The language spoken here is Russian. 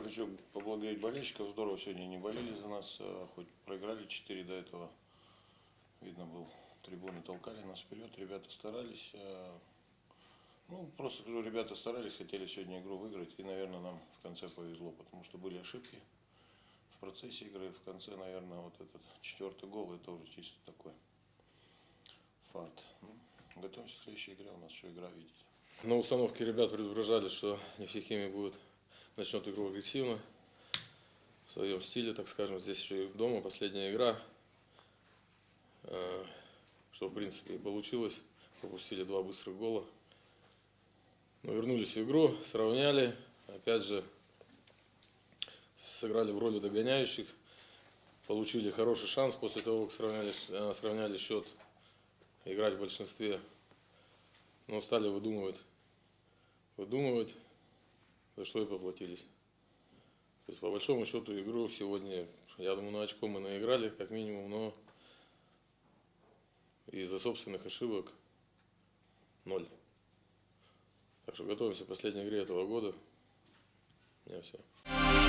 я хочу поблагодарить болельщиков. Здорово сегодня не болели за нас, хоть проиграли 4 до этого. Видно был, трибуны толкали нас вперед, ребята старались. Ну, просто скажу, ребята старались, хотели сегодня игру выиграть, и, наверное, нам в конце повезло, потому что были ошибки в процессе игры. В конце, наверное, вот этот 4-й гол, это уже чисто такой фарт. Ну, готовимся к следующей игре, у нас еще игра, видите. На установке ребят предупреждали, что Нефтехимия начнет игру агрессивно, в своем стиле, так скажем. Здесь еще и дома последняя игра, что в принципе и получилось. Пропустили 2 быстрых гола. Но вернулись в игру, сравняли. Опять же, сыграли в роли догоняющих. Получили хороший шанс после того, как сравняли счет, играть в большинстве. Но стали выдумывать, за что и поплатились. То есть, по большому счету, игру сегодня, я думаю, на очко мы наиграли, как минимум, но из-за собственных ошибок 0. Так что готовимся к последней игре этого года. У меня все.